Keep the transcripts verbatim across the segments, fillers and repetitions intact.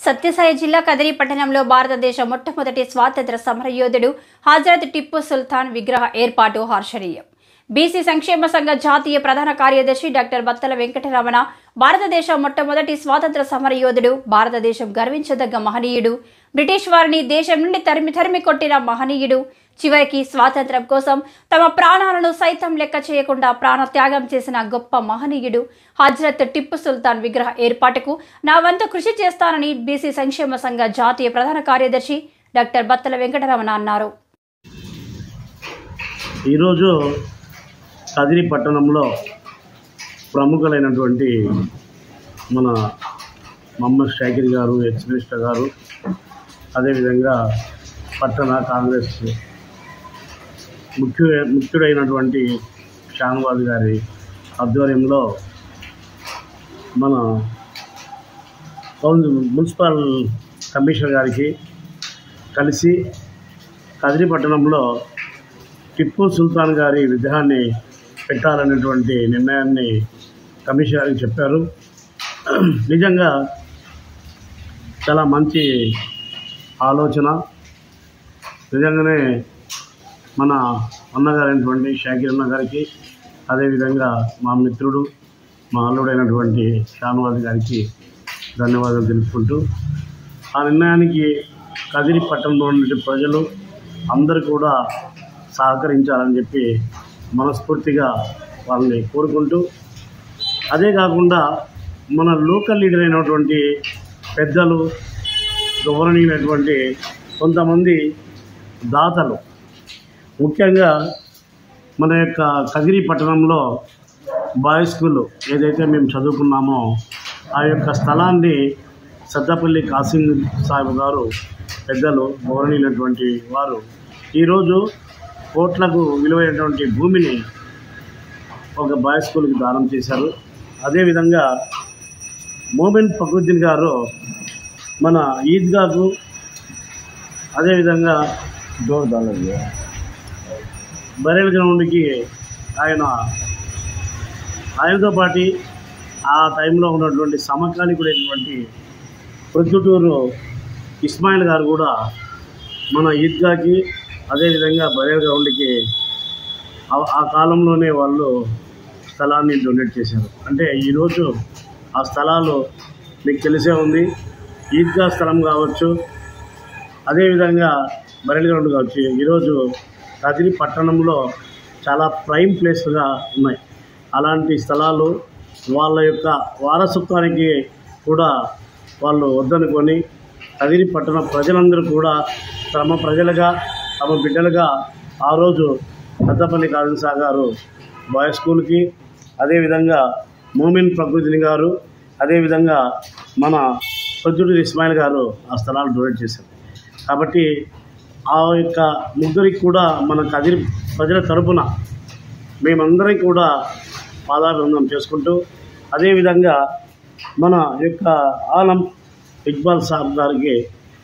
సత్యసాయి జిల్లా కదిరి పట్టణంలో భారతదేశ మొట్టమొదటి స్వాతంత్ర సమరయోధుడు హజరత్ టిప్పు సుల్తాన్ విగ్రహ ఏర్పాటు హర్షణీయం. బీసీ సంక్షేమ సంఘ జాతీయ ప్రధాన కార్యదర్శి డాక్టర్ బత్తల వెంకటరమణ భారతదేశ మొట్టమొదటి స్వాతంత్ర సమరయోధుడు, భారతదేశం గర్వించదగ్గ మహనీయుడు, బ్రిటిష్ వారిని దేశం నుండి తరిమి తరిమి కొట్టిన మహనీయుడు, చివరికి స్వాతంత్ర్యం కోసం తమ ప్రాణాలను సైతం లెక్క చేయకుండా ప్రాణత్యాగం చేసిన గొప్ప మహనీయుడు హజరత్ టిప్పు సుల్తాన్ విగ్రహ ఏర్పాటుకు నా వంతు కృషి చేస్తానని బీసీ సంక్షేమ సంఘ జాతీయ ప్రధాన కార్యదర్శి డాక్టర్ బత్తల వెంకటరమణ అన్నారు. ఈరోజు కదిరి పట్టణంలో ప్రముఖులైనటువంటి మన మహమ్మద్ షాకిర్ గారు, ఎక్స్ మినిస్టర్ గారు, అదేవిధంగా పట్టణ కాంగ్రెస్ ముఖ్య ముఖ్యుడైనటువంటి షాన్వాజ్ గారి ఆధ్వర్యంలో మన మున్సిపల్ కమిషనర్ గారికి కలిసి కదిరి పట్టణంలో టిప్పు సుల్తాన్ గారి విగ్రహాన్ని పెట్టాలనేటువంటి నిర్ణయాన్ని కమిషనర్ గారికి చెప్పారు. నిజంగా చాలా మంచి ఆలోచన. నిజంగానే మన అన్నగారైనటువంటి షాకిర్ అన్న గారికి, అదేవిధంగా మా మిత్రుడు, మా అల్లుడైనటువంటి షాన్వాజ్ గారికి ధన్యవాదాలు తెలుపుకుంటూ, ఆ నిర్ణయానికి కదిరి పట్టణంలో ఉన్న ప్రజలు అందరూ కూడా సహకరించాలని చెప్పి మనస్ఫూర్తిగా వాళ్ళని కోరుకుంటూ, అదే కాకుండా మన లోకల్ లీడర్ అయినటువంటి పెద్దలు, గౌరవనీయులైనటువంటి కొంతమంది దాతలు, ముఖ్యంగా మన యొక్క కదిరి పట్టణంలో బాయ్స్ స్కూల్ ఏదైతే మేము చదువుకున్నామో ఆ యొక్క స్థలాన్ని సద్దపల్లి కాసిం సాహెబ్ గారు, పెద్దలు, గౌరవనీయులైనటువంటి వారు ఈరోజు కోట్లకు విలువైనటువంటి భూమిని ఒక బాయ్స్ స్కూల్కి దానం చేశారు. అదేవిధంగా మోమిన్ ఫక్రుద్దీన్ గారు మన ఈద్గాకు, అదేవిధంగా బరేల్ గ్రౌండ్కి ఆయన ఆయనతో పాటు ఆ టైంలో ఉన్నటువంటి సమకాలీకుడైనటువంటి ప్రొద్దుటూరు ఇస్మాయిల్ గారు కూడా మన ఈద్గాకి, అదేవిధంగా బరేల్ గ్రౌండ్కి ఆ కాలంలోనే వాళ్ళు స్థలాన్ని డొనేట్ చేశారు. అంటే ఈరోజు ఆ స్థలాలు మీకు తెలిసే ఉంది. ఈద్గా స్థలం కావచ్చు, అదేవిధంగా బరేల్ గ్రౌండ్ కావచ్చు, ఈరోజు కదిరి పట్టణంలో చాలా ప్రైమ్ ప్లేస్గా ఉన్నాయి. అలాంటి స్థలాలు వాళ్ళ యొక్క వారసత్వానికి కూడా వాళ్ళు వద్దనుకొని కదిరి పట్టణ ప్రజలందరూ కూడా తమ ప్రజలుగా, తమ బిడ్డలుగా ఆ రోజు సద్దపల్లి కాసిం సాహెబ్ గారు బాయ్స్ స్కూల్కి, అదేవిధంగా మోమిన్ ఫక్రుద్దీన్ గారు, అదేవిధంగా మన ప్రొద్దుటూరు ఇస్మాయిల్ గారు ఆ స్థలాలు డొనేట్ చేశారు. కాబట్టి ఆ యొక్క ముగ్గురికి కూడా మన కదిరి ప్రజల తరపున మేమందరం కూడా పాదాభివందనం చేసుకుంటూ, అదేవిధంగా మన యొక్క ఆలం ఇక్బాల్ సాబ్ గారికి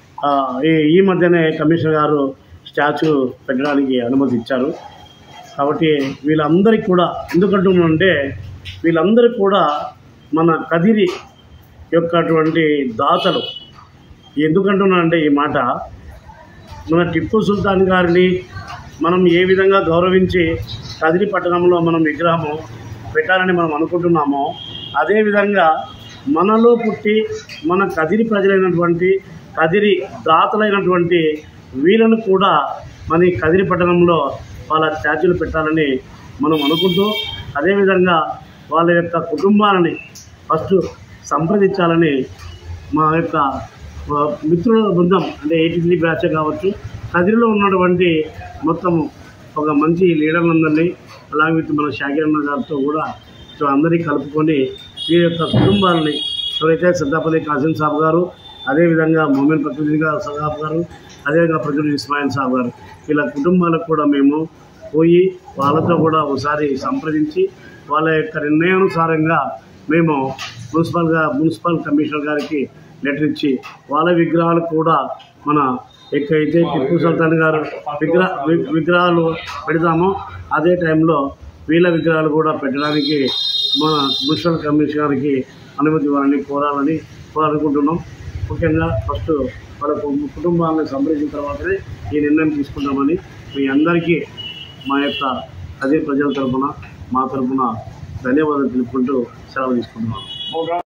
ఈ మధ్యనే కమిషనర్ గారు స్టాచ్యూ పెట్టడానికి అనుమతి ఇచ్చారు. కాబట్టి వీళ్ళందరికీ కూడా ఎందుకంటున్నానంటే వీళ్ళందరూ కూడా మన కదిరి యొక్కటువంటి దాతలు. ఎందుకంటున్నానంటే ఈ మాట, మన టిప్పు సుల్తాన్ గారిని మనం ఏ విధంగా గౌరవించి కదిరి పట్టణంలో మనం విగ్రహము పెట్టాలని మనం అనుకుంటున్నామో, అదేవిధంగా మనలో పుట్టి మన కదిరి ప్రజలైనటువంటి కదిరి దాతలైనటువంటి వీళ్ళను కూడా మన కదిరి పట్టణంలో వాళ్ళ స్టాచ్యూలు పెట్టాలని మనం అనుకుంటూ, అదేవిధంగా వాళ్ళ యొక్క కుటుంబాలని ఫస్ట్ సంప్రదించాలని మా యొక్క మిత్రుల బృందం, అంటే ఎయిటీ త్రీ బ్యాచ్ కావచ్చు, కదిరిలో ఉన్నటువంటి మొత్తం ఒక మంచి లీడర్లందరినీ, అలాగే మన షాకిర్ అన్న గారితో కూడా సో అందరినీ కలుపుకొని వీరి యొక్క కుటుంబాలని, ఎవరైతే సద్దపల్లి కాసిం సాబ్ గారు, అదేవిధంగా మోమిన్ ఫక్రుద్దీన్ గారు సాబ్ గారు, అదేవిధంగా ప్రొద్దుటూరు ఇస్మాయిల్ సాబ్ గారు, వీళ్ళ కుటుంబాలకు కూడా మేము పోయి వాళ్ళతో కూడా ఒకసారి సంప్రదించి వాళ్ళ యొక్క నిర్ణయానుసారంగా మేము మున్సిపల్గా మున్సిపల్ కమిషనర్ గారికి లెటర్ ఇచ్చి వాళ్ళ విగ్రహాలు కూడా మన ఎక్కడైతే టిప్పు సుల్తాన్ గారు విగ్రహ విగ్రహాలు పెడతామో అదే టైంలో వీళ్ళ విగ్రహాలు కూడా పెట్టడానికి మన మున్సిపల్ కమిషనర్ గారికి అనుమతి ఇవ్వాలని కోరాలని కోరాలనుకుంటున్నాం. ముఖ్యంగా ఫస్ట్ వాళ్ళ కుటుంబాలను సంప్రదించిన తర్వాతనే ఈ నిర్ణయం తీసుకుంటామని మీ అందరికీ మా యొక్క అదే ప్రజల తరఫున మా తరఫున ధన్యవాదాలు తెలుపుకుంటూ సెలవు తీసుకుంటున్నాను.